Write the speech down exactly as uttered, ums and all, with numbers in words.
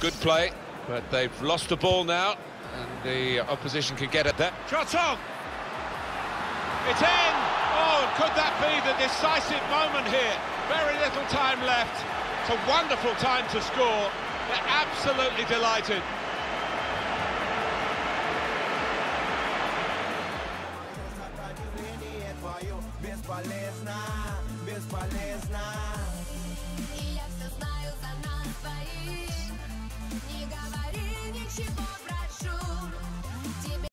Good play, but they've lost the ball now, and the opposition can get at that. Shot on! It's in! Oh, could that be the decisive moment here? Very little time left. It's a wonderful time to score. They're absolutely delighted. И я все знаю за нас двоих. Не говори ничего.